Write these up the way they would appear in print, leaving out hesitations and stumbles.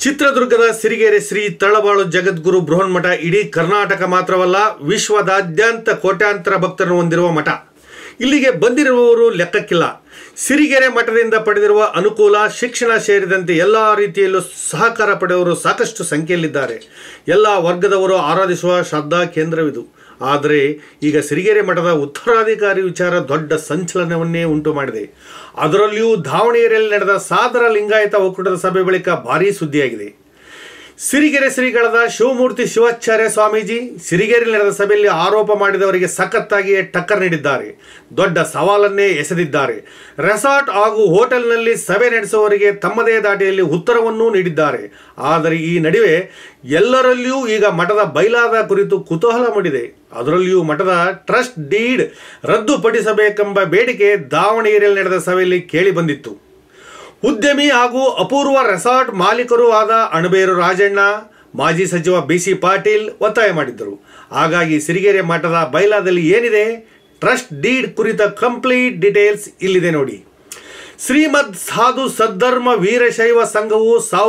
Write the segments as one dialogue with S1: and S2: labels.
S1: ಚಿತ್ರದುರ್ಗದ ಸಿರಿಗೆರೆ ಶ್ರೀ ತಳಬಾಳು ಜಗದ್ಗುರು ಬೃಹನ್ಮಠ ಇಡೀ ಕರ್ನಾಟಕ ಮಾತ್ರವಲ್ಲ ವಿಶ್ವದಾದ್ಯಂತ ಕೋಟ್ಯಾಂತರ ಭಕ್ತರನ್ನು ಹೊಂದಿರುವ ಮಠ. ಇಲ್ಲಿಗೆ ಬಂದಿರುವವರು ಲೆಕ್ಕಕ್ಕಿಲ್ಲ. ಸಿರಿಗೆರೆ ಮಠದಿಂದ ಪಡೆದಿರುವ ಅನುಕೂಲ, ಶಿಕ್ಷಣ ಸೇರಿದಂತೆ ಎಲ್ಲ ರೀತಿಯಲ್ಲೂ ಸಹಕಾರ ಪಡೆದವರು ಸಾಕಷ್ಟು ಸಂಖ್ಯೆಯಲ್ಲಿದ್ದಾರೆ. ಎಲ್ಲ ವರ್ಗದವರು ಆರಾಧಿಸುವ ಶ್ರದ್ಧಾ ಕೇಂದ್ರವಿದು. ಆದರೆ ಈಗ ಸಿರಿಗೆರೆ ಮಠದ ಉತ್ತರಾಧಿಕಾರಿ ವಿಚಾರ ದೊಡ್ಡ ಸಂಚಲನವನ್ನೇ ಉಂಟು ಮಾಡಿದೆ. ಅದರಲ್ಲಿಯೂ ದಾವಣಗೆರೆಯಲ್ಲಿ ನಡೆದ ಸಾದರ ಲಿಂಗಾಯತ ಒಕ್ಕೂಟದ ಸಭೆ ಬಳಿಕ ಭಾರೀ ಸುದ್ದಿಯಾಗಿದೆ. ಸಿರಿಗೆರೆ ಶ್ರೀಗಳಾದ ಶಿವಮೂರ್ತಿ ಶಿವಾಚಾರ್ಯ ಸ್ವಾಮೀಜಿ ಸಿರಿಗೆರೆಯಲ್ಲಿ ನಡೆದ ಸಭೆಯಲ್ಲಿ ಆರೋಪ ಮಾಡಿದವರಿಗೆ ಸಖತ್ತಾಗಿಯೇ ಟಕ್ಕರ್ ನೀಡಿದ್ದಾರೆ. ದೊಡ್ಡ ಸವಾಲನ್ನೇ ಎಸೆದಿದ್ದಾರೆ. ರೆಸಾರ್ಟ್ ಹಾಗೂ ಹೋಟೆಲ್ನಲ್ಲಿ ಸಭೆ ನಡೆಸುವವರಿಗೆ ತಮ್ಮದೇ ದಾಟಿಯಲ್ಲಿ ಉತ್ತರವನ್ನೂ ನೀಡಿದ್ದಾರೆ. ಆದರೆ ಈ ನಡುವೆ ಎಲ್ಲರಲ್ಲಿಯೂ ಈಗ ಮಠದ ಬೈಲಾದ ಕುರಿತು ಕುತೂಹಲ ಮೂಡಿದೆ. ಅದರಲ್ಲಿಯೂ ಮಠದ ಟ್ರಸ್ಟ್ ಡೀಡ್ ರದ್ದುಪಡಿಸಬೇಕೆಂಬ ಬೇಡಿಕೆ ದಾವಣಗೆರೆಯಲ್ಲಿ ನಡೆದ ಸಭೆಯಲ್ಲಿ ಕೇಳಿ ಬಂದಿತ್ತು. ಉದ್ಯಮಿ ಹಾಗೂ ಅಪೂರ್ವ ರೆಸಾರ್ಟ್ ಮಾಲೀಕರೂ ಆದ ಅಣಬೇರು ರಾಜಣ್ಣ, ಮಾಜಿ ಸಚಿವ BC ಪಾಟೀಲ್ ಒತ್ತಾಯ ಮಾಡಿದ್ದರು. ಹಾಗಾಗಿ ಸಿರಿಗೆರೆ ಮಠದ ಬೈಲಾದಲ್ಲಿ ಏನಿದೆ, ಟ್ರಸ್ಟ್ ಡೀಡ್ ಕುರಿತ ಕಂಪ್ಲೀಟ್ ಡೀಟೇಲ್ಸ್ ಇಲ್ಲಿದೆ ನೋಡಿ. ಶ್ರೀಮದ್ ಸಾಧು ಸದ್ಧರ್ಮ ವೀರಶೈವ ಸಂಘವು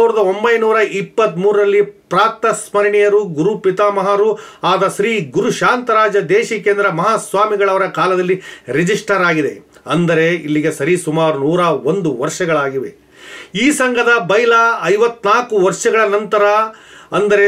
S1: 1923ರಲ್ಲಿ ಪ್ರಾಕ್ತ ಸ್ಮರಣೀಯರು ಗುರು ಪಿತಾಮಹರು ಆದ ಶ್ರೀ ಗುರು ಶಾಂತರಾಜ ದೇಶಿಕೇಂದ್ರ ಮಹಾಸ್ವಾಮಿಗಳವರ ಕಾಲದಲ್ಲಿ ರಿಜಿಸ್ಟರ್ ಆಗಿದೆ. ಅಂದರೆ ಇಲ್ಲಿಗೆ ಸರಿಸುಮಾರು 101 ವರ್ಷಗಳಾಗಿವೆ. ಈ ಸಂಘದ ಬೈಲಾ 54 ವರ್ಷಗಳ ನಂತರ ಅಂದರೆ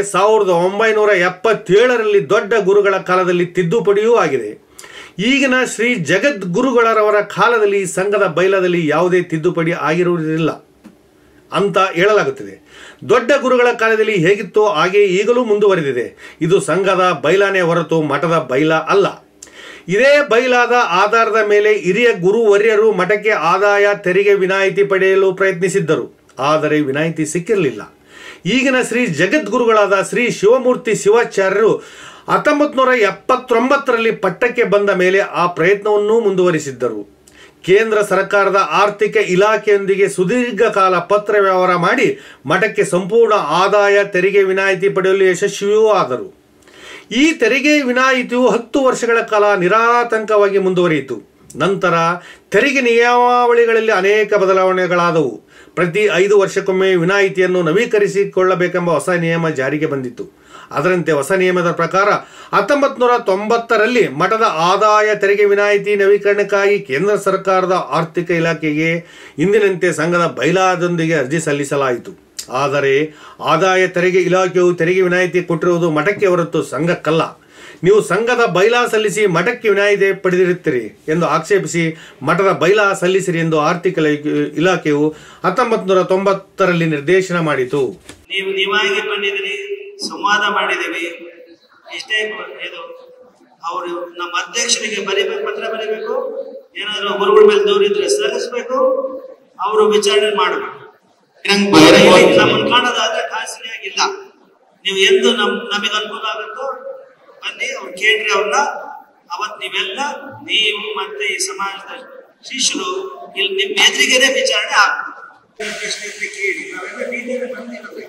S1: 1977ರಲ್ಲಿ ದೊಡ್ಡ ಗುರುಗಳ ಕಾಲದಲ್ಲಿ ತಿದ್ದುಪಡಿಯೂ ಆಗಿದೆ. ಈಗಿನ ಶ್ರೀ ಜಗದ್ಗುರುಗಳವರ ಕಾಲದಲ್ಲಿ ಈ ಸಂಘದ ಬೈಲಾದಲ್ಲಿ ಯಾವುದೇ ತಿದ್ದುಪಡಿ ಆಗಿರುವುದಿಲ್ಲ ಅಂತ ಹೇಳಲಾಗುತ್ತಿದೆ. ದೊಡ್ಡ ಗುರುಗಳ ಕಾಲದಲ್ಲಿ ಹೇಗಿತ್ತೋ ಹಾಗೆ ಈಗಲೂ ಮುಂದುವರೆದಿದೆ. ಇದು ಸಂಘದ ಬೈಲಾನೇ ಹೊರತು ಮಠದ ಬೈಲಾ ಅಲ್ಲ. ಇದೇ ಬೈಲಾದ ಆಧಾರದ ಮೇಲೆ ಹಿರಿಯ ಗುರುವರ್ಯರು ಮಠಕ್ಕೆ ಆದಾಯ ತೆರಿಗೆ ವಿನಾಯಿತಿ ಪಡೆಯಲು ಪ್ರಯತ್ನಿಸಿದ್ದರು. ಆದರೆ ವಿನಾಯಿತಿ ಸಿಕ್ಕಿರಲಿಲ್ಲ. ಈಗಿನ ಶ್ರೀ ಜಗದ್ಗುರುಗಳಾದ ಶ್ರೀ ಶಿವಮೂರ್ತಿ ಶಿವಾಚಾರ್ಯರು 1979ರಲ್ಲಿ ಪಟ್ಟಕ್ಕೆ ಬಂದ ಮೇಲೆ ಆ ಪ್ರಯತ್ನವನ್ನೂ ಮುಂದುವರಿಸಿದ್ದರು. ಕೇಂದ್ರ ಸರ್ಕಾರದ ಆರ್ಥಿಕ ಇಲಾಖೆಯೊಂದಿಗೆ ಸುದೀರ್ಘ ಕಾಲ ಪತ್ರ ವ್ಯವಹಾರ ಮಾಡಿ ಮಠಕ್ಕೆ ಸಂಪೂರ್ಣ ಆದಾಯ ತೆರಿಗೆ ವಿನಾಯಿತಿ ಪಡೆಯಲು ಯಶಸ್ವಿಯೂ ಆದರು. ಈ ತೆರಿಗೆ ವಿನಾಯಿತಿಯು 10 ವರ್ಷಗಳ ಕಾಲ ನಿರಾತಂಕವಾಗಿ ಮುಂದುವರಿಯಿತು. ನಂತರ ತೆರಿಗೆ ನಿಯಮಾವಳಿಗಳಲ್ಲಿ ಅನೇಕ ಬದಲಾವಣೆಗಳಾದವು. ಪ್ರತಿ 5 ವರ್ಷಕ್ಕೊಮ್ಮೆ ವಿನಾಯಿತಿಯನ್ನು ನವೀಕರಿಸಿಕೊಳ್ಳಬೇಕೆಂಬ ಹೊಸ ನಿಯಮ ಜಾರಿಗೆ ಬಂದಿತ್ತು. ಅದರಂತೆ ಹೊಸ ನಿಯಮದ ಪ್ರಕಾರ 1990ರಲ್ಲಿ ಮಠದ ಆದಾಯ ತೆರಿಗೆ ವಿನಾಯಿತಿ ನವೀಕರಣಕ್ಕಾಗಿ ಕೇಂದ್ರ ಸರ್ಕಾರದ ಆರ್ಥಿಕ ಇಲಾಖೆಗೆ ಇಂದಿನಂತೆ ಸಂಘದ ಬೈಲಾದೊಂದಿಗೆ ಅರ್ಜಿ ಸಲ್ಲಿಸಲಾಯಿತು. ಆದರೆ ಆದಾಯ ತೆರಿಗೆ ಇಲಾಖೆಯು ತೆರಿಗೆ ವಿನಾಯಿತಿ ಕೊಟ್ಟಿರುವುದು ಮಠಕ್ಕೆ ಹೊರತು ಸಂಘಕ್ಕಲ್ಲ. ನೀವು ಸಂಘದ ಬೈಲಾ ಸಲ್ಲಿಸಿ ಮಠಕ್ಕೆ ವಿನಾಯಿತಿ ಪಡೆದಿರುತ್ತೀರಿ ಎಂದು ಆಕ್ಷೇಪಿಸಿ ಮಠದ ಬೈಲಾ ಸಲ್ಲಿಸಿರಿ ಎಂದು ಆರ್ಥಿಕ ಇಲಾಖೆಯು 1990ರಲ್ಲಿ ನಿರ್ದೇಶನ ಮಾಡಿತು.
S2: ನೀವು ನೀವಾಗಿ ಬಂದಿದ್ದೀರಿ, ಸಂವಾದ ಮಾಡಿದ್ದೀವಿ. ಇಷ್ಟೇ ಇದು ಅವರು ನಮ್ಮ ಅಧ್ಯಕ್ಷರಿಗೆ ಬರಿಬೇಕು, ಪತ್ರ ಬರಿಬೇಕು. ಏನಾದರೂ ಗುರುಗಳ ಮೇಲೆ ದೂರಿದ್ರೆ ಸಲ್ಲಿಸಬೇಕು, ಅವರು ವಿಚಾರಣೆ ಮಾಡಬೇಕು. ನಮ್ಮನ್ನು ಕಾಣೋದಾದ್ರೆ ಖಾಸಗಿಯಾಗಿಲ್ಲ. ನೀವು ಎಂದು ನಮಗೆ ಅನುಕೂಲ ಆಗುತ್ತೋ ಬನ್ನಿ, ಅವ್ರು ಕೇಳ್ರಿ ಅವ್ರನ್ನ. ಅವತ್ತು ನೀವೆಲ್ಲ ನೀವು ಮತ್ತೆ ಈ ಸಮಾಜದ ಶಿಷ್ಯರು ಇಲ್ಲಿ ನಿಮ್ಮ ಎದುರಿಗೆನೆ ವಿಚಾರಣೆ ಆಗ್ತದೆ. ಕೇಳಿ ನಾವೆಲ್ಲ ಟಿವಿಯಲ್ಲಿ ಬಂದಿರೋದು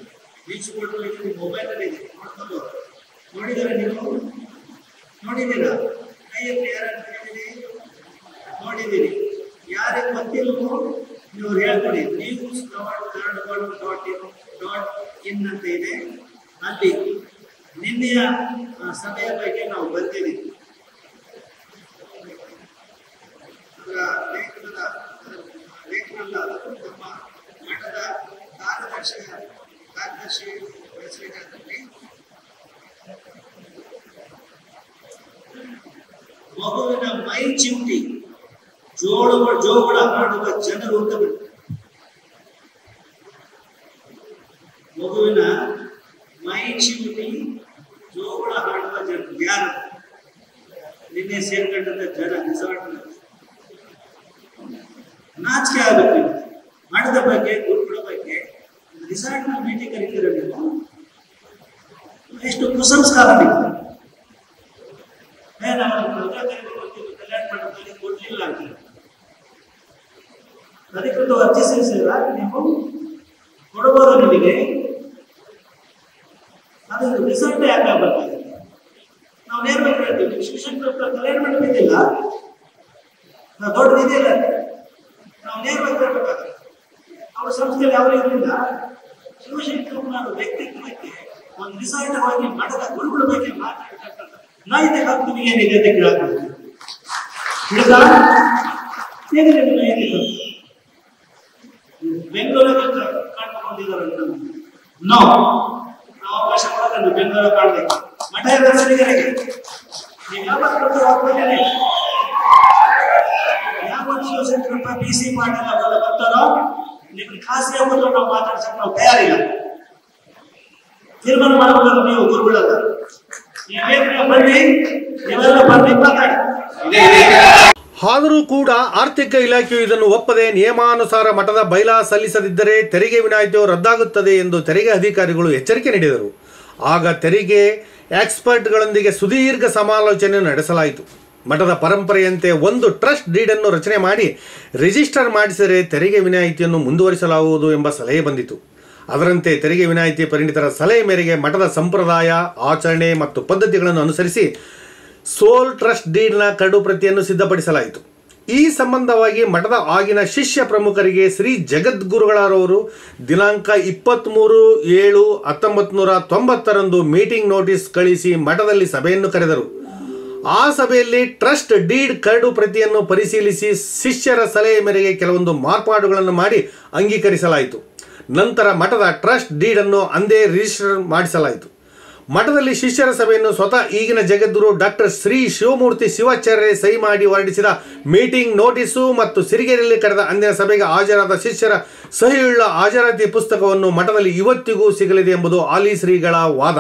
S2: ಮೊಬೈಲ್ ಅಲ್ಲಿ ನೋಡಿದರೆ ನೀವು ನೋಡಿದ್ದೀರಾ? ಕೈಯಲ್ಲಿ ಯಾರು ನೋಡಿದ್ದೀರಿ? ಯಾರಿಗೆ ಗೊತ್ತಿಲ್ಲವೋ ನೀವು ಹೇಳ್ಕೊಡಿ. news.in ಅಂತ ಇದೆ, ಅಲ್ಲಿ ನಿನ್ನೆಯ ಸಭೆಯ ಬಗ್ಗೆ ನಾವು ಬರ್ತೀವಿ. ಲೇಖನಲ್ಲ, ನಮ್ಮ ಮಠದ ಕಾರ್ಯದರ್ಶಿ ಹೆಸರಿನಲ್ಲಿ ಮಗುವಿನ ಮೈ ಚಿಮುಟಿ ಜೋಗುಳ ಮಾಡುವ ಜನರು ಅಂತ ಬಿಟ್ಟು ಮಗುವಿನ ಮೈ ಚಿಮುಟಿ ಜೋಗುಳ ಹಾಡುವ ಜನರು ಯಾರು? ನಿನ್ನೆ ಸೇರ್ಕೊಂಡಂತ ಜನ ರೆಸಾರ್ಟ್ ನಾಚಿಕೆ ಆಗುತ್ತೆ. ಮಠದ ಬಗ್ಗೆ, ಗುರುಗಳ ಬಗ್ಗೆ ರಿಸಾರ್ಟ್ ನ ಮೀಟಿಂಗ್ ಕರೀತೀರ ನೀವು? ಎಷ್ಟು ಕುಸಂಸ್ಕಾರ ನೀವು. ಕಲ್ಯಾಣ ಮಂಟಪದಲ್ಲಿ ಕೊಡ್ಲಿಲ್ಲ ಅಂತ ಅಧಿಕೃತ ಅರ್ಜಿ ಸಲ್ಲಿಸಿದ್ರ ನೀವು? ಕೊಡಬಹುದು ನಿಮಗೆ. ಅದು ರಿಸಲ್ಟ್ ಯಾಕೆ ಆಗ್ಬೇಕಾಗಿದೆ? ನಾವು ನೇರವಾಗಿ ಹೇಳ್ತೀವಿ, ಶಿಕ್ಷಣ ಕಲ್ಯಾಣ ಮಂಟಪ ಇದ್ದಿಲ್ಲ, ನಾವು ದೊಡ್ಡದಿದೆಯಲ್ಲ, ನಾವು ನೇರವಾಗಿ ಹೇಳ್ಬೇಕಾಗುತ್ತೆ. ಅವ್ರ ಸಂಸ್ಥೆಯಲ್ಲಿ ಯಾವ ಇರಲಿಲ್ಲ, ಶಿವಶಂಕರಪ್ಪನವರ ವ್ಯಕ್ತಿತ್ವಕ್ಕೆ ಒಂದು ನಿಸರ್ಗವಾಗಿ ಮಠದ ಗುರುಗಳ ಬಗ್ಗೆ ಮಾತಾಡ್ತಕ್ಕಂಥ ನೈತಿಕ ಹಕ್ಕು ಏನಿದೆ ಅಂತ ಕೇಳಬೇಕು. ಏನಿದೆ ನೈತಿಕ? ಬೆಂಗಳೂರಿಗೆ ಕಾಣ್ಕೊಂಡಿದ್ದಾರೆ ನಾವು ಅವಕಾಶ ಕೊಡೋದು ಬೆಂಗಳೂರು ಕಾಣ್ಬೇಕು. ಮಠ ಸಿರಿಗೆರೆಗೆ ನೀವು ಯಾವ ಶಿವಶಂಕರಪ್ಪ BC ಪಾಟೀಲ್ ಅವರೆಲ್ಲ ಬರ್ತಾರೋ ನಿಮ್ಗೆ ಖಾಸಗಿ ಹೋದ್ರು ನಾವು ಮಾತಾಡ್ಸಕ್ ನಾವು ತಯಾರಿಲ್ಲ. ತೀರ್ಮಾನ ಮಾಡಬಹುದು ನೀವು ಗುರುಗಳಲ್ಲ. ನೀವೇನು ಬನ್ನಿ, ನೀವೆಲ್ಲ ಬನ್ನಿ ಮಾತಾಡಿ.
S1: ಆದರೂ ಕೂಡ ಆರ್ಥಿಕ ಇಲಾಖೆಯು ಇದನ್ನು ಒಪ್ಪದೆ ನಿಯಮಾನುಸಾರ ಮಠದ ಬೈಲಾ ಸಲ್ಲಿಸದಿದ್ದರೆ ತೆರಿಗೆ ವಿನಾಯಿತಿಯು ರದ್ದಾಗುತ್ತದೆ ಎಂದು ತೆರಿಗೆ ಅಧಿಕಾರಿಗಳು ಎಚ್ಚರಿಕೆ ನೀಡಿದರು. ಆಗ ತೆರಿಗೆ ಎಕ್ಸ್ಪರ್ಟ್ಗಳೊಂದಿಗೆ ಸುದೀರ್ಘ ಸಮಾಲೋಚನೆ ನಡೆಸಲಾಯಿತು. ಮಠದ ಪರಂಪರೆಯಂತೆ ಒಂದು ಟ್ರಸ್ಟ್ ಡೀಡನ್ನು ರಚನೆ ಮಾಡಿ ರಿಜಿಸ್ಟರ್ ಮಾಡಿಸಿದರೆ ತೆರಿಗೆ ವಿನಾಯಿತಿಯನ್ನು ಮುಂದುವರಿಸಲಾಗುವುದು ಎಂಬ ಸಲಹೆ ಬಂದಿತು. ಅದರಂತೆ ತೆರಿಗೆ ವಿನಾಯಿತಿ ಪರಿಣಿತರ ಸಲಹೆ ಮೇರೆಗೆ ಮಠದ ಸಂಪ್ರದಾಯ, ಆಚರಣೆ ಮತ್ತು ಪದ್ಧತಿಗಳನ್ನು ಅನುಸರಿಸಿ ಸೋಲ್ ಟ್ರಸ್ಟ್ ಡೀಡ್ನ ಕರಡು ಪ್ರತಿಯನ್ನು ಸಿದ್ಧಪಡಿಸಲಾಯಿತು. ಈ ಸಂಬಂಧವಾಗಿ ಮಠದ ಆಗಿನ ಶಿಷ್ಯ ಪ್ರಮುಖರಿಗೆ ಶ್ರೀ ಜಗದ್ಗುರುಗಳರವರು ದಿನಾಂಕ 23/7/1990 ಮೀಟಿಂಗ್ ನೋಟಿಸ್ ಕಳಿಸಿ ಮಠದಲ್ಲಿ ಸಭೆಯನ್ನು ಕರೆದರು. ಆ ಸಭೆಯಲ್ಲಿ ಟ್ರಸ್ಟ್ ಡೀಡ್ ಕರಡು ಪ್ರತಿಯನ್ನು ಪರಿಶೀಲಿಸಿ ಶಿಷ್ಯರ ಸಲಹೆ ಮೇರೆಗೆ ಕೆಲವೊಂದು ಮಾರ್ಪಾಡುಗಳನ್ನು ಮಾಡಿ ಅಂಗೀಕರಿಸಲಾಯಿತು. ನಂತರ ಮಠದ ಟ್ರಸ್ಟ್ ಡೀಡನ್ನು ಅಂದೇ ರಿಜಿಸ್ಟರ್ ಮಾಡಿಸಲಾಯಿತು. ಮಠದಲ್ಲಿ ಶಿಷ್ಯರ ಸಭೆಯನ್ನು ಸ್ವತಃ ಈಗಿನ ಜಗದ್ಗುರು ಡಾಕ್ಟರ್ ಶ್ರೀ ಶಿವಮೂರ್ತಿ ಶಿವಾಚಾರ್ಯ ಸಹಿ ಮಾಡಿ ಹೊರಡಿಸಿದ ಮೀಟಿಂಗ್ ನೋಟಿಸು ಮತ್ತು ಸಿರಿಗೆರೆಯಲ್ಲಿ ಕರೆದ ಅಂದಿನ ಸಭೆಗೆ ಹಾಜರಾದ ಶಿಷ್ಯರ ಸಹಿಯುಳ್ಳ ಹಾಜರಾತಿ ಪುಸ್ತಕವನ್ನು ಮಠದಲ್ಲಿ ಇವತ್ತಿಗೂ ಸಿಗಲಿದೆ ಎಂಬುದು ಆಲಿ ಶ್ರೀಗಳ ವಾದ.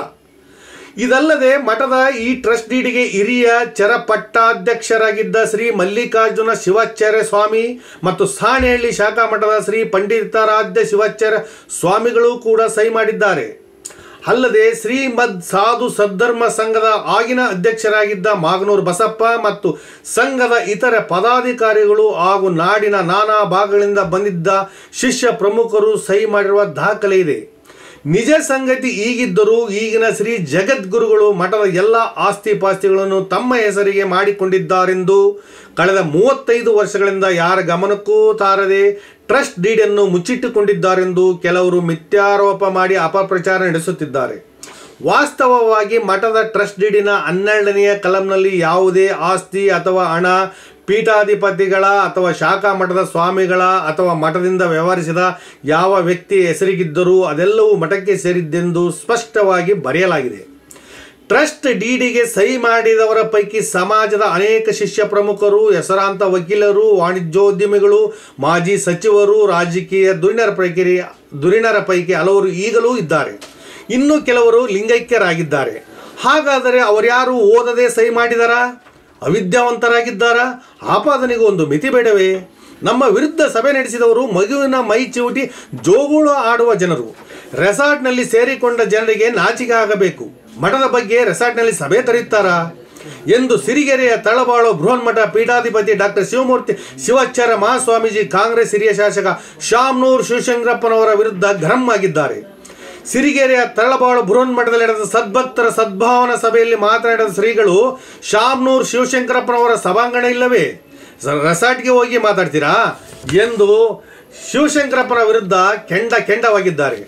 S1: ಇದಲ್ಲದೆ ಮಠದ ಈ ಟ್ರಸ್ಟ್ ಡೀಡಿಗೆ ಹಿರಿಯ ಚರಪಟ್ಟಾಧ್ಯಕ್ಷರಾಗಿದ್ದ ಶ್ರೀ ಮಲ್ಲಿಕಾರ್ಜುನ ಶಿವಾಚಾರ್ಯ ಸ್ವಾಮಿ ಮತ್ತು ಸಾಣೆಹಳ್ಳಿ ಶಾಖಾ ಮಠದ ಶ್ರೀ ಪಂಡಿತಾರಾಧ್ಯ ಶಿವಾಚಾರ್ಯ ಸ್ವಾಮಿಗಳು ಕೂಡ ಸಹಿ ಮಾಡಿದ್ದಾರೆ. ಅಲ್ಲದೆ ಶ್ರೀಮದ್ ಸಾಧು ಸದ್ಧರ್ಮ ಸಂಘದ ಆಗಿನ ಅಧ್ಯಕ್ಷರಾಗಿದ್ದ ಮಾಗನೂರು ಬಸಪ್ಪ ಮತ್ತು ಸಂಘದ ಇತರ ಪದಾಧಿಕಾರಿಗಳು ಹಾಗೂ ನಾಡಿನ ನಾನಾ ಭಾಗಗಳಿಂದ ಬಂದಿದ್ದ ಶಿಷ್ಯ ಪ್ರಮುಖರು ಸಹಿ ಮಾಡಿರುವ ದಾಖಲೆ ಇದೆ. ನಿಜ ಸಂಗತಿ ಹೀಗಿದ್ದರೂ ಈಗಿನ ಶ್ರೀ ಜಗದ್ಗುರುಗಳು ಮಠದ ಎಲ್ಲ ಆಸ್ತಿ ಪಾಸ್ತಿಗಳನ್ನು ತಮ್ಮ ಹೆಸರಿಗೆ ಮಾಡಿಕೊಂಡಿದ್ದಾರೆಂದು ಕಳೆದ 35 ವರ್ಷಗಳಿಂದ ಯಾರ ಗಮನಕ್ಕೂ ತಾರದೆ ಟ್ರಸ್ಟ್ ಡೀಡನ್ನು ಮುಚ್ಚಿಟ್ಟುಕೊಂಡಿದ್ದಾರೆಂದು ಕೆಲವರು ಮಿಥ್ಯಾರೋಪ ಮಾಡಿ ಅಪಪ್ರಚಾರ ನಡೆಸುತ್ತಿದ್ದಾರೆ. ವಾಸ್ತವವಾಗಿ ಮಠದ ಟ್ರಸ್ಟ್ ಡೀಡಿನ 12ನೆಯ ಕಲಂನಲ್ಲಿ ಯಾವುದೇ ಆಸ್ತಿ ಅಥವಾ ಹಣ ಪೀಠಾಧಿಪತಿಗಳ ಅಥವಾ ಶಾಖಾ ಮಠದ ಸ್ವಾಮಿಗಳ ಅಥವಾ ಮಠದಿಂದ ವ್ಯವಹರಿಸಿದ ಯಾವ ವ್ಯಕ್ತಿಯ ಹೆಸರಿಗಿದ್ದರೂ ಅದೆಲ್ಲವೂ ಮಠಕ್ಕೆ ಸೇರಿದ್ದೆಂದು ಸ್ಪಷ್ಟವಾಗಿ ಬರೆಯಲಾಗಿದೆ. ಟ್ರಸ್ಟ್ ಡೀಡಿಗೆ ಸಹಿ ಮಾಡಿದವರ ಪೈಕಿ ಸಮಾಜದ ಅನೇಕ ಶಿಷ್ಯ ಪ್ರಮುಖರು, ಹೆಸರಾಂತ ವಕೀಲರು, ವಾಣಿಜ್ಯೋದ್ಯಮಿಗಳು, ಮಾಜಿ ಸಚಿವರು, ರಾಜಕೀಯ ಧುರೀಣರ ಪೈಕಿ ಹಲವರು ಈಗಲೂ ಇದ್ದಾರೆ. ಇನ್ನು ಕೆಲವರು ಲಿಂಗೈಕ್ಯರಾಗಿದ್ದಾರೆ. ಹಾಗಾದರೆ ಅವರ್ಯಾರು ಓದದೆ ಸಹಿ ಮಾಡಿದಾರಾ? ಅವಿದ್ಯಾವಂತರಾಗಿದ್ದಾರಾ? ಆಪಾದನೆಗೂ ಒಂದು ಮಿತಿ ಬೇಡವೇ? ನಮ್ಮ ವಿರುದ್ಧ ಸಭೆ ನಡೆಸಿದವರು ಮಗುವಿನ ಮೈ ಚಿವುಟಿ ಜೋಗುಳು ಆಡುವ ಜನರು. ರೆಸಾರ್ಟ್ನಲ್ಲಿ ಸೇರಿಕೊಂಡ ಜನರಿಗೆ ನಾಚಿಕೆ ಆಗಬೇಕು. ಮಠದ ಬಗ್ಗೆ ರೆಸಾರ್ಟ್ನಲ್ಲಿ ಸಭೆ ಕರೆಯುತ್ತಾರಾ ಎಂದು ಸಿರಿಗೆರೆಯ ತಳಬಾಳು ಬೃಹನ್ಮಠ ಪೀಠಾಧಿಪತಿ ಡಾಕ್ಟರ್ ಶಿವಮೂರ್ತಿ ಶಿವಾಚಾರ್ಯ ಮಹಾಸ್ವಾಮೀಜಿ ಕಾಂಗ್ರೆಸ್ ಹಿರಿಯ ಶಾಸಕ ಶಾಮನೂರು ಶಿವಶಂಕರಪ್ಪನವರ ವಿರುದ್ಧ ಗರಂ ಆಗಿದ್ದಾರೆ. ಸಿರಿಗೆರೆಯ ತಳಬಾಳು ಬೃಹನ್ಮಠದಲ್ಲಿ ನಡೆದ ಸದ್ಭಕ್ತರ ಸದ್ಭಾವನಾ ಸಭೆಯಲ್ಲಿ ಮಾತನಾಡಿದ ಶ್ರೀಗಳು, ಶಾಮನೂರು ಶಿವಶಂಕರಪ್ಪನವರ ಸಭಾಂಗಣ ಇಲ್ಲವೇ, ರೆಸಾರ್ಟ್ಗೆ ಹೋಗಿ ಮಾತಾಡ್ತೀರಾ ಎಂದು ಶಿವಶಂಕರಪ್ಪನ ವಿರುದ್ಧ ಕೆಂಡವಾಗಿದ್ದಾರೆ.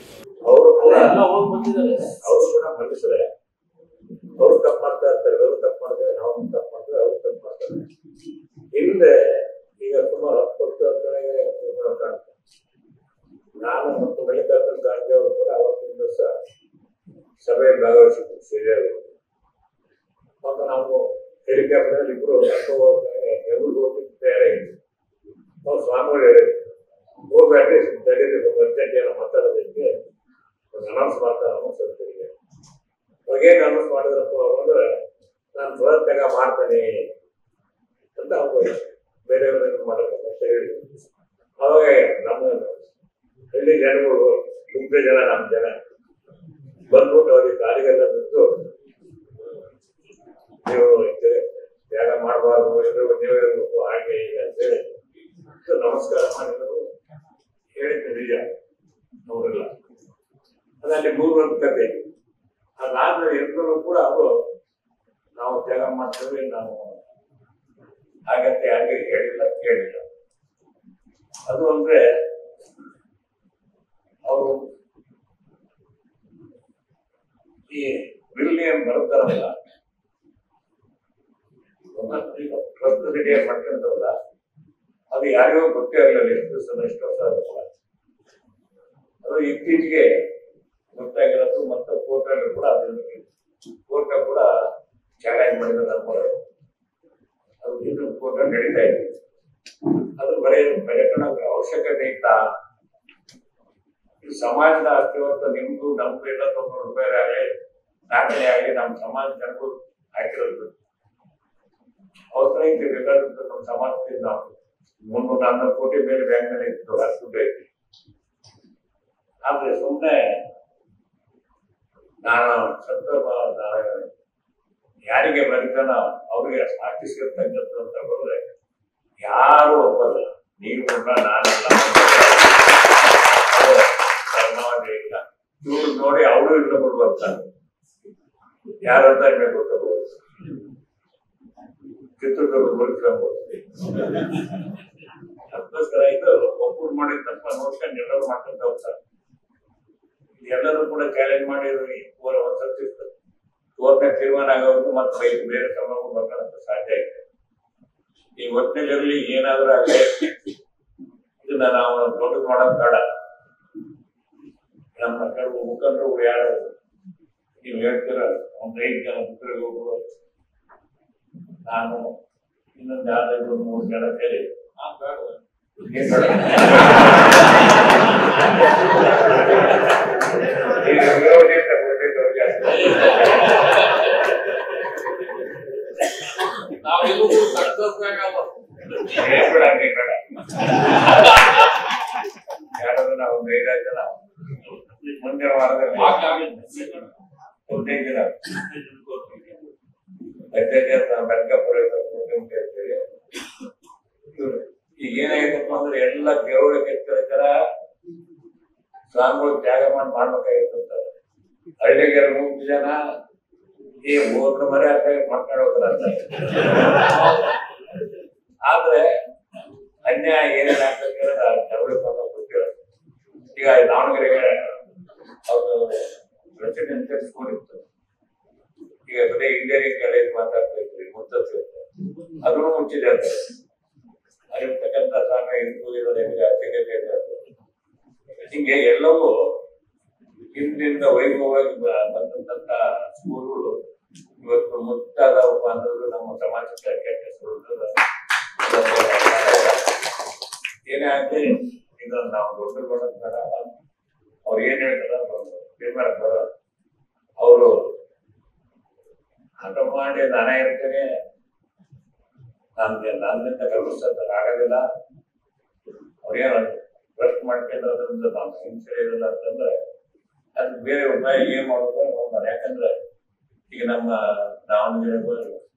S3: ಅವರು ತಪ್ಪು ಮಾಡ್ತಾ ಇರ್ತಾರೆ, ಅವರು ತಪ್ಪು ಮಾಡ್ತಾರೆ, ನಾವು ತಪ್ಪು ಮಾಡ್ತಾರೆ, ಅವರು ತಪ್ಪು ಮಾಡ್ತಾರೆ. ಹಿಂದೆ ಈಗ ಸುಮಾರು 10 ವರ್ಷ ಕೆಳಗೆ ಕಾಣುತ್ತೆ. ನಾನು ಮತ್ತು ಮಲ್ಲಿಕಾರ್ಜುನ ಖರ್ಗೆ ಅವರು ಕೂಡ ಅವತ್ತಿನ ದಿವಸ ಸಭೆಯಲ್ಲಿ ಭಾಗವಹಿಸಿದ್ರು ಸಿರಿಯಲ್ಲಿ. ಮತ್ತು ನಾವು ಹೆಲಿಕಾಪ್ಟರ್ ಇಬ್ರು ಬೆಂಗಳೂರಿಗೆ ಹೋಗ್ಲಿಕ್ಕೆ ತಯಾರಾಗಿದ್ವಿ. ಅವ್ರು ಸ್ವಾಮಿಗಳು ಹೇಳಿದ್ರು, ಹೋಗ್ಬೇಡ್ರಿ, ಅರ್ಜೆಂಟ್ ಏನೋ ಮಾತಾಡೋದಕ್ಕೆ ಅನೌನ್ಸ್ ಮಾಡ್ತಾರೆ. ಅನೌನ್ಸ್ ಅಂತಿದೆ ಅವಾಗೇನು ಅನೌನ್ಸ್ ಮಾಡಿದ್ರಪ್ಪ ಅಂದ್ರೆ, ನಾನು ಬೃಹತ್ಯಾಗ ಮಾಡ್ತೇನೆ ಅಂತ ಅವರು ಬೇರೆಯವ್ರನ್ನ ಮಾಡೋದು ಅಂತ ಹೇಳಿದ್ರು. ಅವಾಗ ನಮ್ಮ ಹಳ್ಳಿ ಜನಗಳು, ಮುಗ್ಧ ಜನ, ನಮ್ಮ ಜನ ಬಂದ್ಬಿಟ್ಟು ಅವ್ರಿಗೆ ಕಾಲಿಗೆಲ್ಲ ಬಿದ್ದು, ನೀವು ತ್ಯಾಗ ಮಾಡಬಾರ್ದು, ನೀವೇ ಇರಬೇಕು, ಹಾಗೆ ಹೀಗೆ ಅಂತೇಳಿ ನಮಸ್ಕಾರ ಮಾಡಿದ್ರು. ಹೇಳಿದ್ದು ನಿಜ ಅವರೆಲ್ಲ. ಅದಲ್ಲಿ 3 ವರ್ಷ ಕತೆ. ಅದಾದ್ಮೇಲೆ ಎಲ್ಲರೂ ಕೂಡ ಅವರು ನಾವು ತ್ಯಾಗ ಮಾಡ್ತೇವೆ, ನಾವು ಹಾಗಂತೆ ಹಾಗೆ ಹೇಳಿಲ್ಲ. ಅದು ಅಂದ್ರೆ ಅವರು ಈ ಬಿಲ್ಲಿಯನ್ ಬರ್ತಾರಲ್ಲ ಪ್ರಸ್ತುತಿ ಮಾಡ್ಕೊಂಡ್ರಲ್ಲ ಅದು ಯಾರಿಗೂ ಗೊತ್ತೇ ಇರಲಿಲ್ಲ ಎಷ್ಟು ವರ್ಷ ಕೂಡ ಅದು ಇತ್ತೀಚೆಗೆ ಗೊತ್ತಾಗಿರೋದು. ಮತ್ತು ಕೋರ್ಟಲ್ಲಿ ಕೂಡ ಕೋರ್ಟ್ ಕೂಡ ಚಾಲೆಂಜ್ ಮಾಡಿದ್ರು ನಮ್ಮ ಅದು ಇದು ಕೋರ್ಟ್ ನಡೀತಾ ಇದೆ. ಅದು ಬರೀ ಪರ್ಯಟನ ಅವಶ್ಯಕತೆ ಇತ್ತಾ? ಈ ಸಮಾಜದ ಅಸ್ತಿತ್ವ ನಿಮ್ದು ನಮ್ದು ಎಲ್ಲ ₹90 ಆಗಲಿ ದಾಖಲೆ ಆಗಲಿ ನಮ್ಮ ಸಮಾಜ ಜನರು ಹಾಕಿರೋದು ಅವಸರ ಇದೆ. ಬೇಕಾದಂತ ನಮ್ಮ ಸಮಾಜದಿಂದ ನಾವು 300-400 ಕೋಟಿ ಮೇಲೆ ಬ್ಯಾಂಕ್ ನಲ್ಲಿ ಇತ್ತು, ದುಡ್ಡು ಐತಿ. ಆದ್ರೆ ಸುಮ್ಮನೆ ನಾನು ಯಾರಿಗೆ ಬರೀತಾನ ಅವ್ರಿಗೆ ಸಾಕ್ಷಿ ಸಿಗ್ತಕ್ಕಂಥ ಅಂತ ಬರೋದ್ರೆ ಯಾರು ಒಪ್ಪಲ್ಲ. ನೀವು ನಾನೆಲ್ಲ ಇಲ್ಲ ಇವ್ರು ನೋಡಿ ಅವರು ಇನ್ನೊಬ್ಬರು ಬರ್ತಾರೆ. ಯಾರಂತ ಗೊತ್ತಬಹುದು, ಚಿತ್ರದುರ್ಗ ಬರೀಸ್ಕೊಂಡ್ಬೋದು. ಅದಕ್ಕೋಸ್ಕರ ಇದು ಒಬ್ಬರು ಮಾಡಿದ ತಪ್ಪ ನೋಡ್ಕೊಂಡು ಎಲ್ಲರೂ ಮಾಡ್ಕೊಂತ ಹೋಗ್ತಾರೆ. ಎಲ್ಲರೂ ಕೂಡ ಚಾಲೆಂಜ್ ಮಾಡಿ ಒಂದ್ಸರ್ತಿ ಕೋರ್ಟ್ನ ತೀರ್ಮಾನ ಆಗೋದು ಮತ್ತೆ ಬೇರೆ ಕ್ರಮಗಳು ಬರ್ಕೊಳ್ಳೋದು ಸಾಧ್ಯ ಇದೆ. ಈ ಒಟ್ಟಿನಲ್ಲಿ ಏನಾದ್ರೂ ಆಗಲಿ ಇದನ್ನ ನಾವು ದೊಡ್ಡದು ಮಾಡೋದು ಬೇಡ. ನಮ್ಮ ಕೆಲವು ಮುಖಂಡರು ಯಾರು ನೀವು ಹೇಳ್ತೀರ, ಒಂದ್ 5 ಜನ ಮುಖರಿಗೆ ಹೋಗುವ, ನಾನು ಇನ್ನೊಂದು 2-3 ಜನ ಸೇರಿ ಯಾರಾದ್ರೂ ನಾವು 5 ಜನ ಮುಂದಿನ ವಾರದಲ್ಲಿ 15 ಜನ ಬೆಂಕಪುರ ಇರ್ತೀವಿ. ಈಗ ಏನಾಗಿತ್ತಪ್ಪ ಅಂದ್ರೆ ಎಲ್ಲ ದೇವರ ಕೆತ್ತಿರ ಸ್ವಾಮಿಗಳು ತ್ಯಾಗ ಮಾಡ್ಬೇಕಾಗಿತ್ತು. ಹಳ್ಳಿಗೆ 3 ಜನ ಈ ಹೋದ್ರ ಮರೆ ಅಂತ ಮಾಡ್ಕೊಂಡು ಹೋಗ್ತಾರಂತ. ಆದ್ರೆ ಅನ್ಯಾಯ ಏನೇನ್ ಆಗ್ತದೆ ಜವಳಿ ಪಾಪ ಗೊತ್ತಿರ. ಈಗ ದಾವಣಗೆರೆಗೆ ಅವ್ರು ಪ್ರೆಸಿಡೆನ್ಸಿಯಲ್ ಸ್ಕೂಲ್ ಇತ್ತು. ಈಗ ಬರೀ ಇಂಜಿನಿಯರಿಂಗ್ ಕಾಲೇಜ್ ಮಾತಾಡ್ತಾ ಇದ್ರಿ, ಮುತ್ತತ್ತು ಅದನ್ನು ಮುಚ್ಚಿದೆ ಅಂತ. ಅಲ್ಲಿರ್ತಕ್ಕಂಥ ಸ್ವಾಮಿ ಅತ್ಯಗತ್ಯ ಹಿಂಗೆ ಎಲ್ಲವೂ ಹಿಂದಿಂದ ವೈಭವವಾಗಿ ಬಂದಂತ ಸ್ಕೂಲ್ಗಳು ಇವತ್ತು ಮುಕ್ತಾದವಪ್ಪ ಅನ್ನೋದು ನಮ್ಮ ಸಮಾಜಕ್ಕೆ ಕೆಟ್ಟ ಹೆಸರು. ಏನೇ ಆಗ್ಲಿ ಇದನ್ನ ನಾವು ದೊಡ್ಡದು ಬೇಡ. ಅವ್ರು ಏನ್ ಹೇಳ್ತಾರ ತೀರ್ಮಾನ ಬರ ಅವರು ಹಠ ಮಾಡಿ ನಾನೇ ಇರ್ತೇನೆ, ನನ್ನಿಂದ ಕಲ್ಪಿಸ್ತಾರೆ ಆಗೋದಿಲ್ಲ. ಅವ್ರೇನು ಟ್ರಸ್ಟ್ ಮಾಡ್ಕೊಂಡು ಅದರಿಂದ ನಾವು ಹಿಂಸೆ ಇರಲ್ಲ ಅಂತಂದ್ರೆ ಅದು ಬೇರೆ ಉಪಾಯ ಏನ್ ಮಾಡೋದು ನೋಡ್ತಾರೆ. ಯಾಕಂದ್ರೆ ಈಗ ನಮ್ಮ ದಾವಣಗೆರೆಗೂ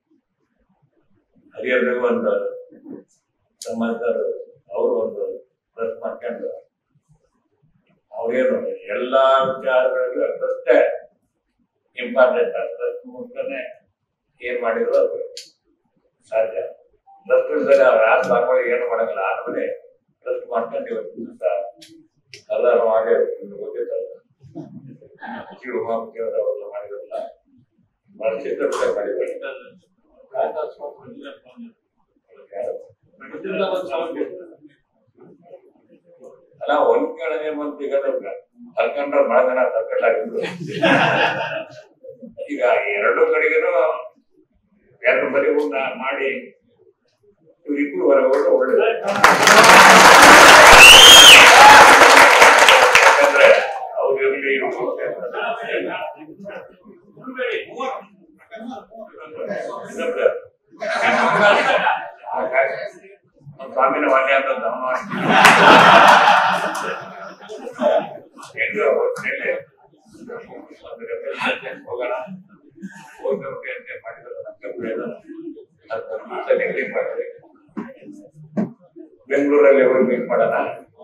S3: ಹರಿಹರಗೂ ಒಂದು ಸಮಾಜದವರು ಅವರು ಒಂದು ಟ್ರಸ್ಟ್ ಮಾಡ್ಕೊಂಡು ಅವ್ರೇನು ಎಲ್ಲಾ ವಿಚಾರಗಳಿಗೂ ಅಷ್ಟೇ ಇಂಪಾರ್ಟೆಂಟ್. ಟ್ರಸ್ಟ್ ಮೂಲಕನೇ ಏನ್ ಮಾಡಿದ್ರು ಅದು ಸಾಧ್ಯ. ಟ್ರಸ್ಟ್ ಇಲ್ದರೆ ಅವ್ರು ಯಾರು ಭಾಗವಾಗಿ ಏನು ಮಾಡಂಗಿಲ್ಲ. ಆದ್ಮೇಲೆ ಟ್ರಸ್ಟ್ ಮಾಡ್ಕೊಂಡು ಇವತ್ತು ದಿವಸ ಎಲ್ಲರೂ ಮಾಡಿ ಗೊತ್ತಿತ್ತಲ್ಲ, ಉಮಾಪತಿಯವರೆಲ್ಲ ಮಾಡಿದ್ರಲ್ಲ, ಬಹಳ ಚಿತ್ರ ಮಾಡಿದ್ರು. ಅಲ್ಲ ಒಂದ್ ಕಡೆ ಬಂತು. ಈಗ ಹರ್ಕೊಂಡ್ರ ಬಹಳ ಜನ ತರ್ಕೊಂಡಾಗಿದ್ರು. ಈಗ 2 ಕಡೆಗೂ 2 ಬರಿ ಮಾಡಿ ಇವ್ರಿಬ್ರು ಹೊರಗೋದು ಒಳ್ಳೇದು. ಯಾಕಂದ್ರೆ ಅವ್ರು ಇರ್ಲಿ ಸ್ವಾಮಿನ ವಾಲ್ಯ ಅಂತ ಹೋಗೋಣ ಮಾಡಿದ್ರೆ ಬೆಂಗಳೂರಲ್ಲಿ ಹೋಗಿ ಮೀಟ್ ಮಾಡೋಣ.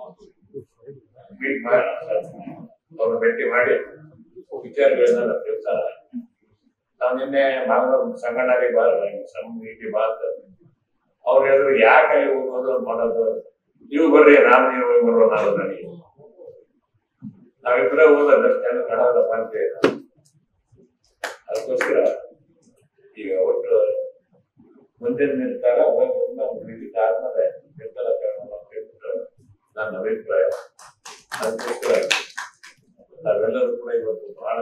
S3: ಮೀಟ್ ಮಾಡೋಣ, ಅವ್ರನ್ನ ಭೇಟಿ ಮಾಡಿ ವಿಚಾರಗಳನ್ನ ತಿಳಿಸ್ತಾರ. ನಾವು ನಿನ್ನೆ ಮಂಗಳೂರು ಸಂಗಣ್ಣರಿ ಬಾತ್ ಅವ್ರು ಹೇಳಿದ್ರು ಯಾಕೆ ಅಲ್ಲಿ ಹೋಗೋದು ಮಾಡೋದು, ನೀವು ಬರ್ರಿ ನಾನು ನೀವು ಹೋಗಿ ಬರುವ ನಾನು ನನಗೆ ನಾವಿಬ್ಬರೇ ಹೋದಷ್ಟು ಜನ ಕಾಣೋದಪ್ಪ ಅಂತ ಹೇಳಿದ. ಅದಕ್ಕೋಸ್ಕರ ಈಗ ಒಟ್ಟು ಮುಂದಿನ ನಿರ್ಧಾರ ಆದ್ಮೇಲೆ ನಿರ್ಧಾರ ತಗೊಳ್ಳೋಣ ಅಂತ ಹೇಳ್ಬಿಟ್ಟು ನನ್ನ ಅಭಿಪ್ರಾಯ. ಅದಕ್ಕೋಸ್ಕರ ನಾವೆಲ್ಲರೂ ಕೂಡ ಇವತ್ತು ಬಹಳ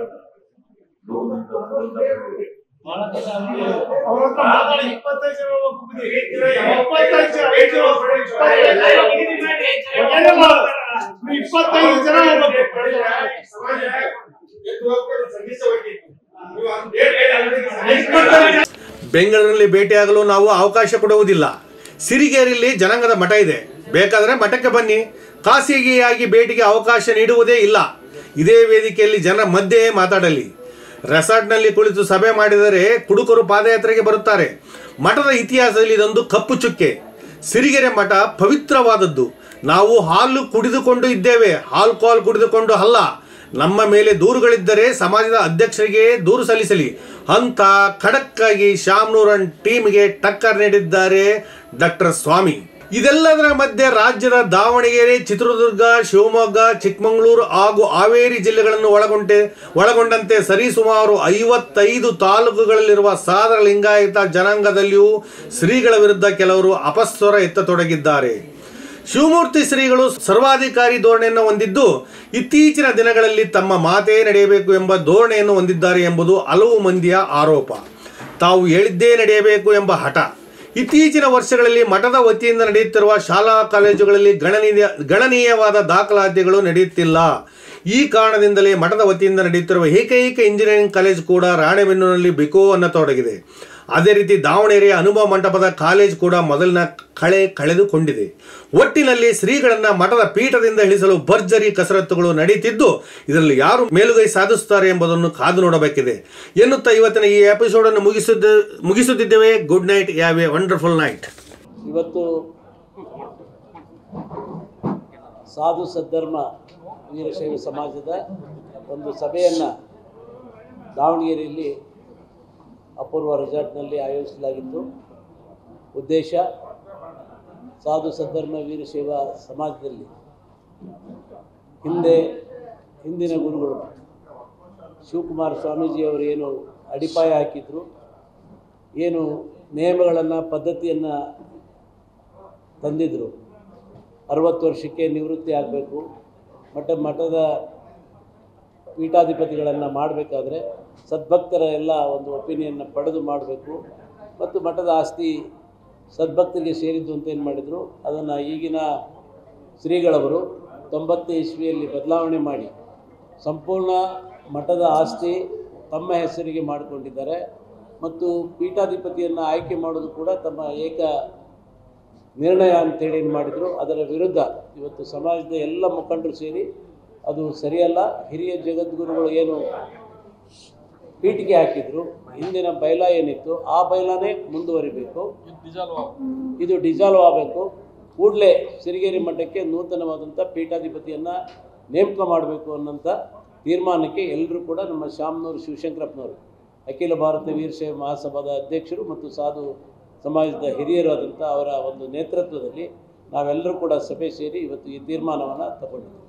S1: ಬೆಂಗಳೂರಿನಲ್ಲಿ ಭೇಟಿಯಾಗಲು ನಾವು ಅವಕಾಶ ಕೊಡುವುದಿಲ್ಲ. ಸಿರಿಗೆರೆಯಲ್ಲಿ ಜನಾಂಗದ ಮಠ ಇದೆ, ಬೇಕಾದರೆ ಮಠಕ್ಕೆ ಬನ್ನಿ. ಖಾಸಗಿಯಾಗಿ ಭೇಟಿಗೆ ಅವಕಾಶ ನೀಡುವುದೇ ಇಲ್ಲ. ಇದೇ ವೇದಿಕೆಯಲ್ಲಿ ಜನರ ಮಧ್ಯೆ ಮಾತಾಡಲಿ. ರೆಸಾರ್ಟ್ನಲ್ಲಿ ಕುಳಿತು ಸಭೆ ಮಾಡಿದರೆ ಕುಡುಕರು ಪಾದಯಾತ್ರೆಗೆ ಬರುತ್ತಾರೆ. ಮಠದ ಇತಿಹಾಸದಲ್ಲಿ ಇದೊಂದು ಕಪ್ಪು ಚುಕ್ಕೆ. ಸಿರಿಗೆರೆ ಮಠ ಪವಿತ್ರವಾದದ್ದು. ನಾವು ಹಾಲು ಕುಡಿದುಕೊಂಡು ಇದ್ದೇವೆ, ಆಲ್ಕೋಹಾಲ್ ಕುಡಿದುಕೊಂಡು ಅಲ್ಲ. ನಮ್ಮ ಮೇಲೆ ದೂರುಗಳಿದ್ದರೆ ಸಮಾಜದ ಅಧ್ಯಕ್ಷರಿಗೆ ದೂರು ಸಲ್ಲಿಸಲಿ ಅಂತ ಖಡಕ್ಕಾಗಿ ಶಾಮನೂರನ್ ಟೀಮ್ಗೆ ಟಕ್ಕರ್ ನೀಡಿದ್ದಾರೆ ಡಾಕ್ಟರ್ ಸ್ವಾಮಿ. ಇದೆಲ್ಲದರ ಮಧ್ಯೆ ರಾಜ್ಯದ ದಾವಣಗೆರೆ, ಚಿತ್ರದುರ್ಗ, ಶಿವಮೊಗ್ಗ, ಚಿಕ್ಕಮಗಳೂರು ಹಾಗೂ ಹಾವೇರಿ ಜಿಲ್ಲೆಗಳನ್ನು ಒಳಗೊಂಡಂತೆ ಸರಿಸುಮಾರು 55 ತಾಲೂಕುಗಳಲ್ಲಿರುವ ಸಾದರ ಲಿಂಗಾಯತ ಜನಾಂಗದಲ್ಲಿಯೂ ಶ್ರೀಗಳ ವಿರುದ್ಧ ಕೆಲವರು ಅಪಸ್ವರ ಎತ್ತತೊಡಗಿದ್ದಾರೆ. ಶಿವಮೂರ್ತಿ ಶ್ರೀಗಳು ಸರ್ವಾಧಿಕಾರಿ ಧೋರಣೆಯನ್ನು ಹೊಂದಿದ್ದು, ಇತ್ತೀಚಿನ ದಿನಗಳಲ್ಲಿ ತಮ್ಮ ಮಾತೇ ನಡೆಯಬೇಕು ಎಂಬ ಧೋರಣೆಯನ್ನು ಹೊಂದಿದ್ದಾರೆ ಎಂಬುದು ಹಲವು ಮಂದಿಯ ಆರೋಪ. ತಾವು ಹೇಳಿದ್ದೇ ನಡೆಯಬೇಕು ಎಂಬ ಹಠ. ಇತ್ತೀಚಿನ ವರ್ಷಗಳಲ್ಲಿ ಮಠದ ವತಿಯಿಂದ ನಡೆಯುತ್ತಿರುವ ಶಾಲಾ ಕಾಲೇಜುಗಳಲ್ಲಿ ಗಣನೀಯವಾದ ದಾಖಲಾತಿಗಳು ನಡೆಯುತ್ತಿಲ್ಲ. ಈ ಕಾರಣದಿಂದಲೇ ಮಠದ ವತಿಯಿಂದ ನಡೆಯುತ್ತಿರುವ ಏಕೈಕ ಇಂಜಿನಿಯರಿಂಗ್ ಕಾಲೇಜು ಕೂಡ ರಾಣೆಬೆನ್ನೂರಿನಲ್ಲಿ ಬಿಕೋ ಅನ್ನತೊಡಗಿದೆ. ಅದೇ ರೀತಿ ದಾವಣಗೆರೆಯ ಅನುಭವ ಮಂಟಪದ ಕಾಲೇಜು ಕೂಡ ಮೊದಲಿನ ಕಳೆದುಕೊಂಡಿದೆ. ಒಟ್ಟಿನಲ್ಲಿ ಶ್ರೀಗಳನ್ನು ಮಠದ ಪೀಠದಿಂದ ಇಳಿಸಲು ಭರ್ಜರಿ ಕಸರತ್ತುಗಳು ನಡೆಯುತ್ತಿದ್ದು, ಇದರಲ್ಲಿ ಯಾರು ಮೇಲುಗೈ ಸಾಧಿಸುತ್ತಾರೆ ಎಂಬುದನ್ನು ಕಾದು ನೋಡಬೇಕಿದೆ ಎನ್ನುತ್ತಾ ಇವತ್ತಿನ ಈ ಎಪಿಸೋಡನ್ನು ಮುಗಿಸುತ್ತಿದ್ದೇವೆ. Good night, have a wonderful night.
S4: ಇವತ್ತು ಸಾಧು ಸದ್ಧರ್ಮ ವೀರಶೈವ ಸಮಾಜದ ಒಂದು ಸಭೆಯನ್ನು ದಾವಣಗೆರೆಯಲ್ಲಿ ಅಪೂರ್ವ ರೆಸಾರ್ಟ್ನಲ್ಲಿ ಆಯೋಜಿಸಲಾಗಿತ್ತು. ಉದ್ದೇಶ ಸಾಧು ಸದ್ಧರ್ಮ ವೀರಶೈವ ಸಮಾಜದಲ್ಲಿ ಹಿಂದಿನ ಗುರುಗಳು ಶಿವಕುಮಾರ ಸ್ವಾಮೀಜಿಯವರು ಏನು ಅಡಿಪಾಯ ಹಾಕಿದ್ರು, ಏನು ನಿಯಮಗಳನ್ನು ಪದ್ಧತಿಯನ್ನು ತಂದಿದ್ದರು, 60 ವರ್ಷಕ್ಕೆ ನಿವೃತ್ತಿ ಆಗಬೇಕು, ಮಠದ ಪೀಠಾಧಿಪತಿಗಳನ್ನು ಮಾಡಬೇಕಾದ್ರೆ ಸದ್ಭಕ್ತರ ಎಲ್ಲ ಒಂದು ಒಪಿನಿಯನ್ನ ಪಡೆದು ಮಾಡಬೇಕು ಮತ್ತು ಮಠದ ಆಸ್ತಿ ಸದ್ಭಕ್ತರಿಗೆ ಸೇರಿದ್ದು ಅಂತ ಏನು ಮಾಡಿದರು, ಅದನ್ನು ಈಗಿನ ಶ್ರೀಗಳವರು 90 ಇಸ್ವಿಯಲ್ಲಿ ಬದಲಾವಣೆ ಮಾಡಿ ಸಂಪೂರ್ಣ ಮಠದ ಆಸ್ತಿ ತಮ್ಮ ಹೆಸರಿಗೆ ಮಾಡಿಕೊಂಡಿದ್ದಾರೆ ಮತ್ತು ಪೀಠಾಧಿಪತಿಯನ್ನು ಆಯ್ಕೆ ಮಾಡೋದು ಕೂಡ ತಮ್ಮ ಏಕ ನಿರ್ಣಯ ಅಂತೇಳಿ ಏನು ಮಾಡಿದರು. ಅದರ ವಿರುದ್ಧ ಇವತ್ತು ಸಮಾಜದ ಎಲ್ಲ ಮುಖಂಡರು ಸೇರಿ ಅದು ಸರಿಯಲ್ಲ, ಹಿರಿಯ ಜಗದ್ಗುರುಗಳು ಏನು ಪೀಠಿಗೆ ಹಾಕಿದ್ರು, ಹಿಂದಿನ ಬೈಲಾ ಏನಿತ್ತು ಆ ಬೈಲಾನೇ ಮುಂದುವರಿಬೇಕು, ಇದು ಡಿಸಾಲ್ವ್ ಆಗಬೇಕು. ಕೂಡಲೇ ಸಿರಿಗೆರೆ ಮಠಕ್ಕೆ ನೂತನವಾದಂಥ ಪೀಠಾಧಿಪತಿಯನ್ನು ನೇಮಕ ಮಾಡಬೇಕು ಅನ್ನೋಂಥ ತೀರ್ಮಾನಕ್ಕೆ ಎಲ್ಲರೂ ಕೂಡ ನಮ್ಮ ಶಾಮನೂರು ಶಿವಶಂಕರಪ್ಪನವರು ಅಖಿಲ ಭಾರತ ವೀರಶೈವ ಮಹಾಸಭಾದ ಅಧ್ಯಕ್ಷರು ಮತ್ತು ಸಾಧು ಸಮಾಜದ ಹಿರಿಯರಾದಂಥ ಅವರ ಒಂದು ನೇತೃತ್ವದಲ್ಲಿ ನಾವೆಲ್ಲರೂ ಕೂಡ ಸಭೆ ಸೇರಿ ಇವತ್ತು ಈ ತೀರ್ಮಾನವನ್ನು ತಗೊಂಡಿದ್ದೀವಿ.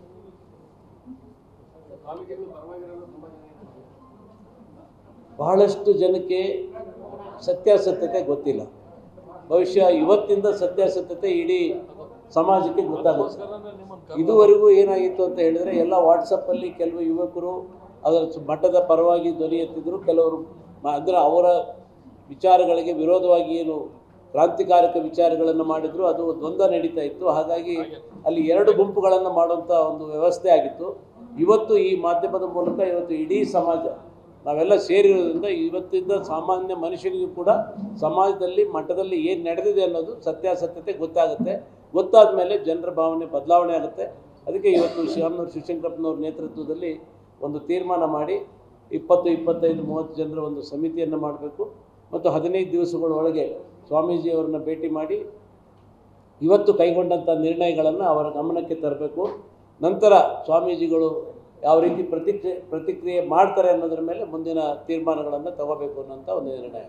S4: ಬಹಳಷ್ಟು ಜನಕ್ಕೆ ಸತ್ಯಾಸತ್ಯತೆ ಗೊತ್ತಿಲ್ಲ. ಬಹುಶಃ ಇವತ್ತಿಂದ ಸತ್ಯಾಸತ್ಯತೆ ಇಡೀ ಸಮಾಜಕ್ಕೆ ಗೊತ್ತಾಗುತ್ತೆ. ಇದುವರೆಗೂ ಏನಾಗಿತ್ತು ಅಂತ ಹೇಳಿದರೆ ಎಲ್ಲ ವಾಟ್ಸಪ್ಪಲ್ಲಿ ಕೆಲವು ಯುವಕರು ಅದರ ಮಠದ ಪರವಾಗಿ ಧ್ವನಿ ಎತ್ತಿದ್ರು, ಕೆಲವರು ಅಂದರೆ ಅವರ ವಿಚಾರಗಳಿಗೆ ವಿರೋಧವಾಗಿ ಏನು ಕ್ರಾಂತಿಕಾರಕ ವಿಚಾರಗಳನ್ನು ಮಾಡಿದ್ರು, ಅದು ದ್ವಂದ್ವ ನಡೀತಾ ಇತ್ತು. ಹಾಗಾಗಿ ಅಲ್ಲಿ 2 ಗುಂಪುಗಳನ್ನು ಮಾಡುವಂಥ ಒಂದು ವ್ಯವಸ್ಥೆ ಆಗಿತ್ತು. ಇವತ್ತು ಈ ಮಾಧ್ಯಮದ ಮೂಲಕ ಇವತ್ತು ಇಡೀ ಸಮಾಜ ನಾವೆಲ್ಲ ಸೇರಿರೋದ್ರಿಂದ ಇವತ್ತಿಂದ ಸಾಮಾನ್ಯ ಮನುಷ್ಯನಿಗೂ ಕೂಡ ಸಮಾಜದಲ್ಲಿ ಮಠದಲ್ಲಿ ಏನು ನಡೆದಿದೆ ಅನ್ನೋದು ಸತ್ಯಾಸತ್ಯತೆ ಗೊತ್ತಾಗುತ್ತೆ. ಗೊತ್ತಾದ ಮೇಲೆ ಜನರ ಭಾವನೆ ಬದಲಾವಣೆ ಆಗುತ್ತೆ. ಅದಕ್ಕೆ ಇವತ್ತು ಶಾಮನೂರು ಶಿವಶಂಕರಪ್ಪನವ್ರ ನೇತೃತ್ವದಲ್ಲಿ ಒಂದು ತೀರ್ಮಾನ ಮಾಡಿ 20, 25, 30 ಜನರ ಒಂದು ಸಮಿತಿಯನ್ನು ಮಾಡಬೇಕು ಮತ್ತು 15 ದಿವಸಗಳೊಳಗೆ ಸ್ವಾಮೀಜಿಯವರನ್ನ ಭೇಟಿ ಮಾಡಿ ಇವತ್ತು ಕೈಗೊಂಡಂಥ ನಿರ್ಣಯಗಳನ್ನು ಅವರ ಗಮನಕ್ಕೆ ತರಬೇಕು. ನಂತರ ಸ್ವಾಮೀಜಿಗಳು ಯಾವ ರೀತಿ ಪ್ರತಿಕ್ರಿಯೆ ಮಾಡ್ತಾರೆ ಅನ್ನೋದ್ರ ಮೇಲೆ ಮುಂದಿನ ತೀರ್ಮಾನಗಳನ್ನು ತಗೋಬೇಕು ಅನ್ನೋಂಥ ಒಂದು ನಿರ್ಣಯ.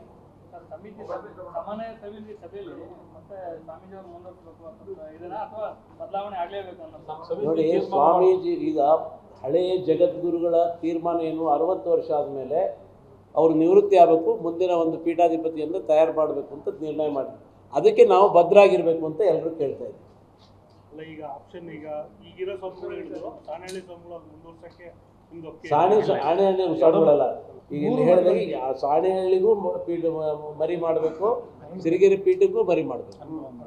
S4: ನೋಡಿ, ಸ್ವಾಮೀಜಿ ಈಗ ಹಳೆಯ ಜಗದ್ಗುರುಗಳ ತೀರ್ಮಾನ ಏನು 60 ವರ್ಷ ಆದಮೇಲೆ ಅವರು ನಿವೃತ್ತಿ ಆಗಬೇಕು, ಮುಂದಿನ ಒಂದು ಪೀಠಾಧಿಪತಿಯನ್ನು ತಯಾರು ಮಾಡಬೇಕು ಅಂತ ನಿರ್ಣಯ ಮಾಡಿ, ಅದಕ್ಕೆ ನಾವು ಭದ್ರಾಗಿರಬೇಕು ಅಂತ ಎಲ್ಲರೂ ಕೇಳ್ತಾ ಇದ್ದೀವಿ.
S5: ಅಲ್ಲ, ಈಗ ಆಪ್ಷನ್ ಈಗಿರೋ ಸ್ವಾಮಿಗಳು ಹೇಳಿದ್ರು ಸಾಣಹಳ್ಳಿ ಸ್ವಾಮಿಗಳು ಮುಂದುವರ್ಸಕ್ಕೆ
S4: ಸಾಣೆಹಳ್ಳಿ ಸ್ವಾಮಿಗಳಲ್ಲ, ಈಗ ಇಲ್ಲಿ ಹೇಳಿದಾಗ ಸಾಣೆಹಳ್ಳಿಗೂ ಮರಿ ಮಾಡಬೇಕು, ಸಿರಿಗೆರೆ ಪೀಠಕ್ಕೂ ಮರಿ ಮಾಡಬೇಕು,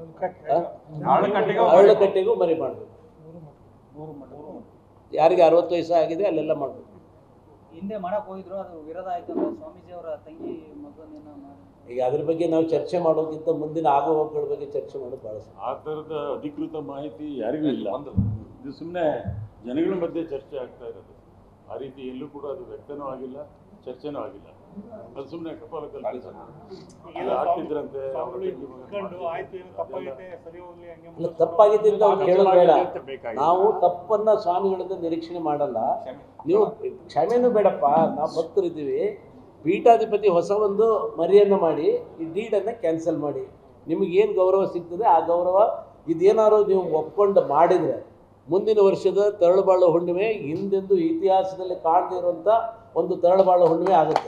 S4: ಅರಳಕಟ್ಟೆಗೂ ಮರಿ ಮಾಡಬೇಕು. ಯಾರಿಗೆ 60 ವಯಸ್ಸು ಆಗಿದೆ ಅಲ್ಲೆಲ್ಲ ಮಾಡಬೇಕು.
S6: ಹಿಂದೆ ಮಾಡಕ್ ಹೋಗಿದ್ರು, ಅದು ವಿರೋಧ ಆಯ್ತು ಅಂದ್ರೆ ಸ್ವಾಮೀಜಿ ಅವರ ತಂಗಿ ಮಗನೇನ ಮಾಡಿ.
S4: ಈಗ ಅದ್ರ ಬಗ್ಗೆ ನಾವು ಚರ್ಚೆ ಮಾಡೋಕ್ಕಿಂತ ಮುಂದಿನ ಆಗುಹೋಗುಗಳ ಬಗ್ಗೆ ಚರ್ಚೆ ಮಾಡೋದು ಬಹಳ.
S7: ಆ ಥರದ ಅಧಿಕೃತ ಮಾಹಿತಿ ಯಾರಿಗೂ ಇಲ್ಲ. ಇದು ಸುಮ್ಮನೆ ಜನಗಳ ಮಧ್ಯೆ ಚರ್ಚೆ ಆಗ್ತಾ ಇರೋದು. ಆ ರೀತಿ ಎಲ್ಲೂ ಕೂಡ ಅದು ವ್ಯಕ್ತನೂ ಆಗಿಲ್ಲ, ಚರ್ಚೆನೂ ಆಗಿಲ್ಲ. ಅದು ಸುಮ್ಮನೆ ಕಪಾಲ ಆಗ್ತಿದ್ರಂತೆ.
S4: ತಪ್ಪಾಗಿದೆ ಅಂತ ಅವ್ರು ಹೇಳೋದು ಬೇಡ. ನಾವು ತಪ್ಪನ್ನ ಸ್ವಾಮಿಗಳಿಂದ ನಿರೀಕ್ಷಣೆ ಮಾಡಲ್ಲ. ನೀವು ಕ್ಷಮೆನೂ ಬೇಡಪ್ಪ, ನಾವು ಭಕ್ತರಿದ್ದೀವಿ. ಪೀಠಾಧಿಪತಿ ಹೊಸ ಒಂದು ಮರಿಯನ್ನು ಮಾಡಿ ಈ ಡೀಡನ್ನು ಕ್ಯಾನ್ಸಲ್ ಮಾಡಿ, ನಿಮಗೇನು ಗೌರವ ಸಿಗ್ತದೆ ಆ ಗೌರವ ಇದೇನಾದ್ರು ನೀವು ಒಪ್ಕೊಂಡು ಮಾಡಿದರೆ ಮುಂದಿನ ವರ್ಷದ ತರಳುಬಾಳು ಹುಣ್ಣಿಮೆ ಹಿಂದೆಂದು ಇತಿಹಾಸದಲ್ಲಿ ಕಾಣದೇ ಇರುವಂಥ ಒಂದು ತರಳುಬಾಳು ಹುಣ್ಣಿಮೆ ಆಗುತ್ತೆ.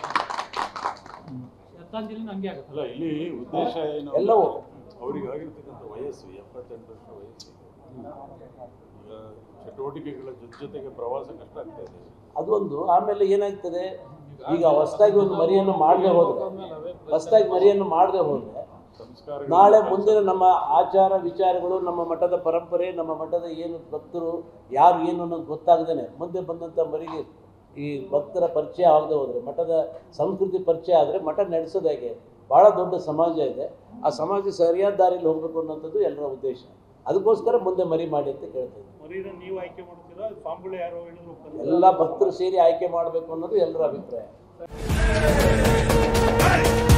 S7: ಅಲ್ಲ, ಇಲ್ಲಿ ಉದ್ದೇಶ ಏನು,
S4: ಎಲ್ಲವೂ
S7: ಅವರಿಗೆ ಆಗಿರ್ತಕ್ಕಂಥ ವಯಸ್ಸು 78 ವರ್ಷ ವಯಸ್ಸು. ಈಗ ಚಟುವಟಿಕೆಗಳ ಜೊತೆಗೆ ಪ್ರವಾಸ ಕಷ್ಟ ಆಗ್ತಾ ಇದೆ.
S4: ಅದೊಂದು. ಆಮೇಲೆ ಏನಾಗ್ತದೆ, ಈಗ ಹೊಸದಾಗಿ ಒಂದು ಮರಿಯನ್ನು ಮಾಡದೆ ಹೋದರೆ ನಾಳೆ ಮುಂದಿನ ನಮ್ಮ ಆಚಾರ ವಿಚಾರಗಳು, ನಮ್ಮ ಮಠದ ಪರಂಪರೆ, ನಮ್ಮ ಮಠದ ಏನು ಭಕ್ತರು ಯಾರು ಏನು ಅನ್ನೋದು ಗೊತ್ತಾಗದೇನೆ ಮುಂದೆ ಬಂದಂಥ ಮರಿಗೆ ಈ ಭಕ್ತರ ಪರಿಚಯ ಆಗದೆ ಹೋದರೆ, ಮಠದ ಸಂಸ್ಕೃತಿ ಪರಿಚಯ ಆದರೆ ಮಠ ನಡೆಸೋದು ಹೇಗೆ? ಭಾಳ ದೊಡ್ಡ ಸಮಾಜ ಇದೆ. ಆ ಸಮಾಜ ಸರಿಯಾದ ದಾರಿಯಲ್ಲಿ ಹೋಗಬೇಕು ಅನ್ನೋಂಥದ್ದು ಎಲ್ಲರ ಉದ್ದೇಶ. ಅದಕ್ಕೋಸ್ಕರ ಮುಂದೆ ಮರಿ ಮಾಡಿ ಅಂತ ಕೇಳ್ತಾ ಇದ್ದೀವಿ. ಎಲ್ಲ ಭಕ್ತರು ಸೇರಿ ಆಯ್ಕೆ ಮಾಡಬೇಕು ಅನ್ನೋದು ಎಲ್ಲರ ಅಭಿಪ್ರಾಯ.